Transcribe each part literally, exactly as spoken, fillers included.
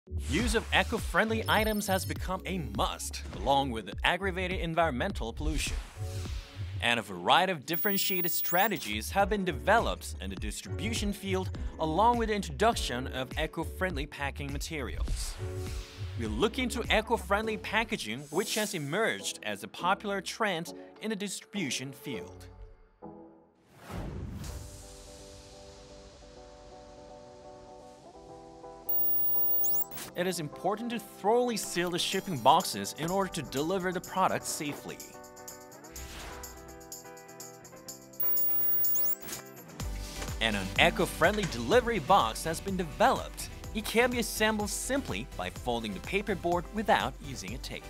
Use of eco-friendly items has become a must, along with aggravated environmental pollution. And a variety of differentiated strategies have been developed in the distribution field, along with the introduction of eco-friendly packing materials. We look into eco-friendly packaging, which has emerged as a popular trend in the distribution field. It is important to thoroughly seal the shipping boxes in order to deliver the product safely. And an eco-friendly delivery box has been developed. It can be assembled simply by folding the paperboard without using a tape.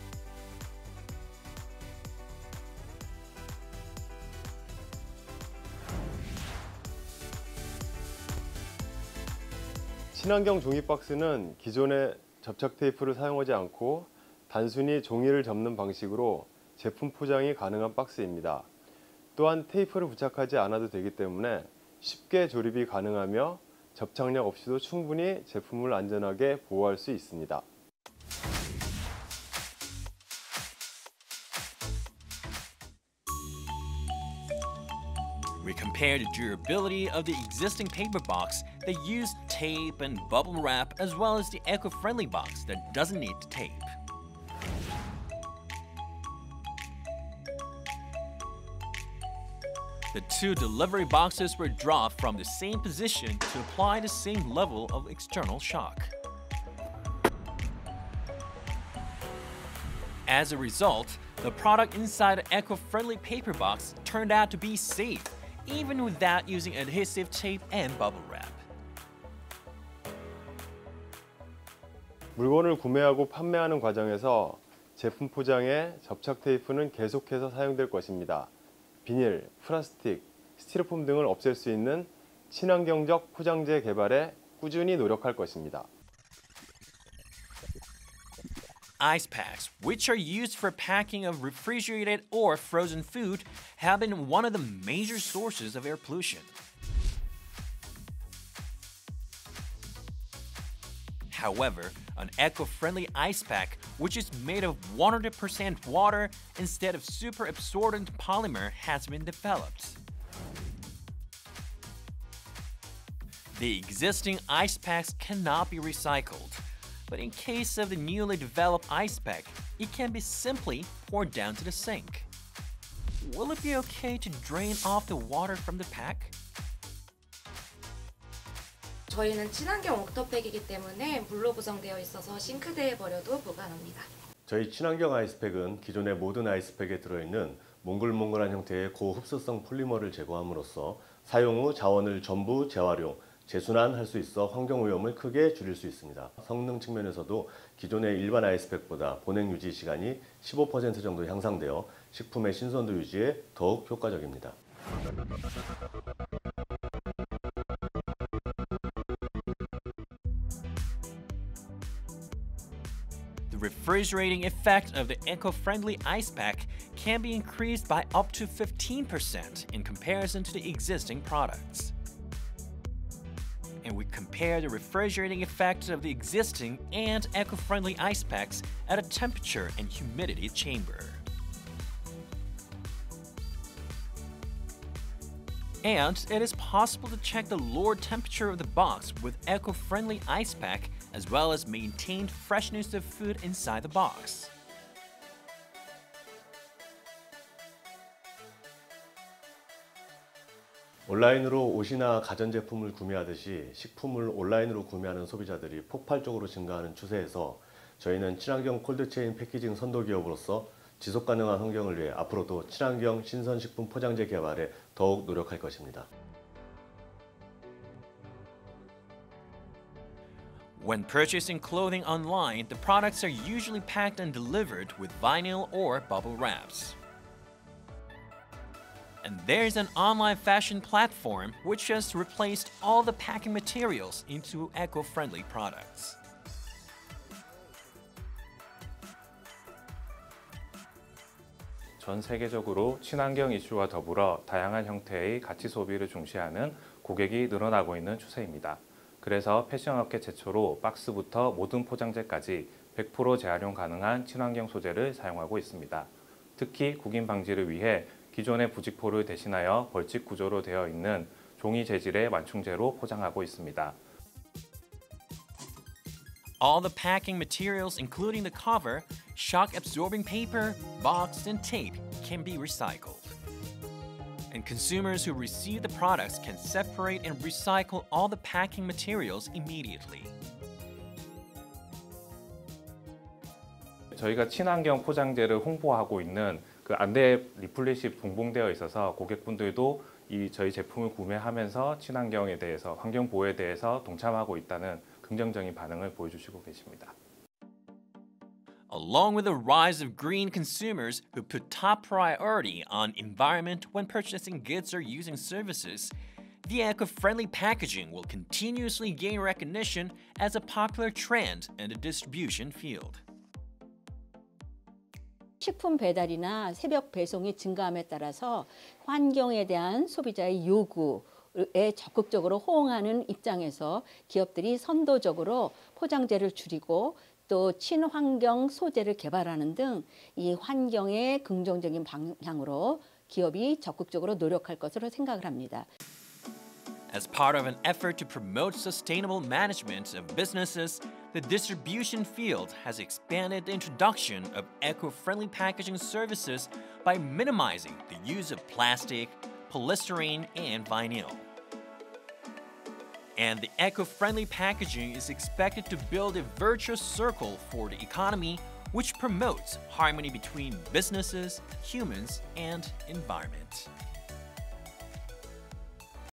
친환경 종이 박스는 기존의 접착 테이프를 사용하지 않고 단순히 종이를 접는 방식으로 제품 포장이 가능한 박스입니다. 또한 테이프를 부착하지 않아도 되기 때문에 쉽게 조립이 가능하며 접착력 없이도 충분히 제품을 안전하게 보호할 수 있습니다. We compare the durability of the existing paper box that used tape and bubble wrap as well as the eco-friendly box that doesn't need tape. The two delivery boxes were dropped from the same position to apply the same level of external shock. As a result, the product inside the eco-friendly paper box turned out to be safe, even without using adhesive tape and bubble wrap. 물건을 구매하고 판매하는 과정에서 제품 포장에 접착 테이프는 계속해서 사용될 것입니다. 비닐, 플라스틱, 스티로폼 등을 없앨 수 있는 친환경적 포장재 개발에 꾸준히 노력할 것입니다. Ice packs, which are used for packing of refrigerated or frozen food, have been one of the major sources of air pollution. However, an eco-friendly ice pack, which is made of one hundred percent water instead of super absorbent polymer, has been developed. The existing ice packs cannot be recycled, but in case of the newly developed ice pack, it can be simply poured down to the sink. Will it be okay to drain off the water from the pack? 저희는 친환경 워터팩이기 때문에 물로 구성되어 있어서 싱크대에 버려도 무관합니다. 저희 친환경 아이스팩은 기존의 모든 아이스팩에 들어있는 몽글몽글한 형태의 고흡수성 폴리머를 제거함으로써 사용 후 자원을 전부 재활용, 재순환할 수 있어 환경오염을 크게 줄일 수 있습니다. 성능 측면에서도 기존의 일반 아이스팩보다 보냉 유지 시간이 십오 퍼센트 정도 향상되어 식품의 신선도 유지에 더욱 효과적입니다. The refrigerating effect of the eco-friendly ice pack can be increased by up to fifteen percent in comparison to the existing products. And we compare the refrigerating effect of the existing and eco-friendly ice packs at a temperature and humidity chamber. And it is possible to check the lower temperature of the box with eco-friendly ice pack as well as maintain freshness of food inside the box. 온라인으로 옷이나 가전제품을 구매하듯이 식품을 온라인으로 구매하는 소비자들이 폭발적으로 증가하는 추세에서 저희는 친환경 콜드체인 패키징 선도기업으로서 지속가능한 환경을 위해 앞으로도 친환경 신선식품 포장재 개발에 더욱 노력할 것입니다. When purchasing clothing online, the products are usually packed and delivered with vinyl or bubble wraps. And there's an online fashion platform which has replaced all the packing materials into eco-friendly products. 전 세계적으로 친환경 이슈와 더불어 다양한 형태의 가치 소비를 중시하는 고객이 늘어나고 있는 추세입니다. 그래서 패션업계 최초로 박스부터 모든 포장재까지 백 퍼센트 재활용 가능한 친환경 소재를 사용하고 있습니다. 특히 구김 방지를 위해 기존의 부직포를 대신하여 벌집 구조로 되어 있는 종이 재질의 완충제로 포장하고 있습니다. All the packing materials, including the cover, shock-absorbing paper, box, and tape, can be recycled. And consumers who receive the products can separate and recycle all the packing materials immediately. 저희가 친환경 포장재를 홍보하고 있는 그 안내 리플릿이 동봉되어 있어서 고객분들도 이 저희 제품을 구매하면서 친환경에 대해서, 환경 보호에 대해서 동참하고 있다는 긍정적인 반응을 보여주시고 계십니다. Along with the rise of green consumers who put top priority on environment when purchasing goods or using services, the eco-friendly packaging will continuously gain recognition as a popular trend in the distribution field. 식품 배달이나 새벽 배송이 증가함에 따라서 환경에 대한 소비자의 요구에 적극적으로 호응하는 입장에서 기업들이 선도적으로 포장재를 줄이고 또 친환경 소재를 개발하는 등 이 환경의 긍정적인 방향으로 기업이 적극적으로 노력할 것으로 생각을 합니다. As part of an effort to promote sustainable management of businesses, the distribution field has expanded the introduction of eco-friendly packaging services by minimizing the use of plastic, polystyrene, and vinyl. And the eco-friendly packaging is expected to build a virtuous circle for the economy, which promotes harmony between businesses, humans, and environment.